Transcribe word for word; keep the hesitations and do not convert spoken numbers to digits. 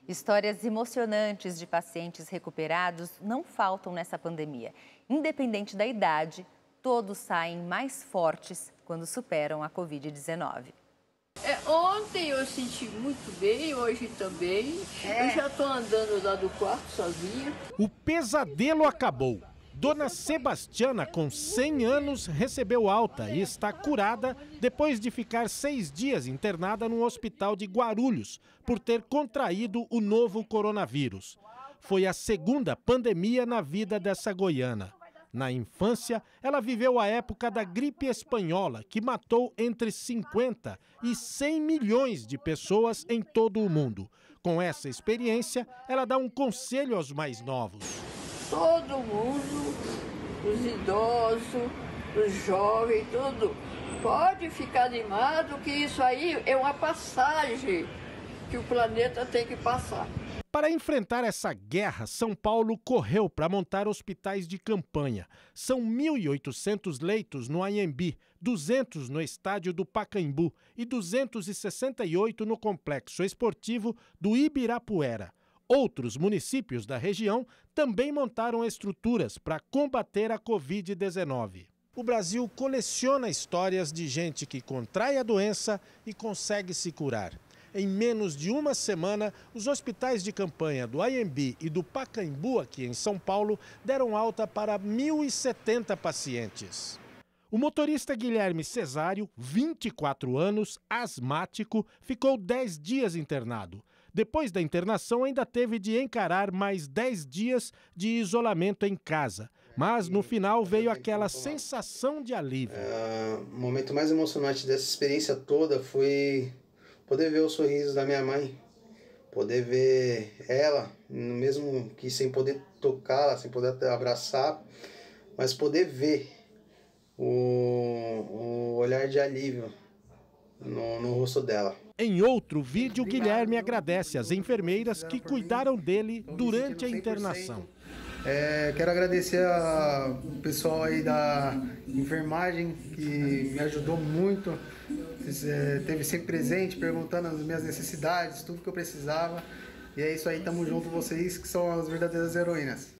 Histórias emocionantes de pacientes recuperados não faltam nessa pandemia. Independente da idade, todos saem mais fortes quando superam a covid dezenove. É, ontem eu senti muito bem, hoje também. É. Eu já estou andando lá do quarto sozinha. O pesadelo acabou. Dona Sebastiana, com cem anos, recebeu alta e está curada depois de ficar seis dias internada no hospital de Guarulhos por ter contraído o novo coronavírus. Foi a segunda pandemia na vida dessa goiana. Na infância, ela viveu a época da gripe espanhola, que matou entre cinquenta e cem milhões de pessoas em todo o mundo. Com essa experiência, ela dá um conselho aos mais novos. Todo mundo, os idosos, os jovens, tudo, pode ficar animado que isso aí é uma passagem que o planeta tem que passar. Para enfrentar essa guerra, São Paulo correu para montar hospitais de campanha. São mil e oitocentos leitos no Anhembi, duzentos no estádio do Pacaembu e duzentos e sessenta e oito no complexo esportivo do Ibirapuera. Outros municípios da região também montaram estruturas para combater a covid dezenove. O Brasil coleciona histórias de gente que contrai a doença e consegue se curar. Em menos de uma semana, os hospitais de campanha do Anhembi e do Pacaembu, aqui em São Paulo, deram alta para mil e setenta pacientes. O motorista Guilherme Cesário, vinte e quatro anos, asmático, ficou dez dias internado. Depois da internação, ainda teve de encarar mais dez dias de isolamento em casa. Mas no final veio aquela sensação de alívio. É, o momento mais emocionante dessa experiência toda foi poder ver o sorriso da minha mãe, poder ver ela, mesmo que sem poder tocá-la, sem poder abraçar, mas poder ver o, o olhar de alívio no, no rosto dela. Em outro vídeo, Guilherme agradece às enfermeiras que cuidaram dele durante a internação. É, quero agradecer ao pessoal aí da enfermagem que me ajudou muito, é, teve sempre presente, perguntando as minhas necessidades, tudo que eu precisava. E é isso aí, tamo junto vocês que são as verdadeiras heroínas.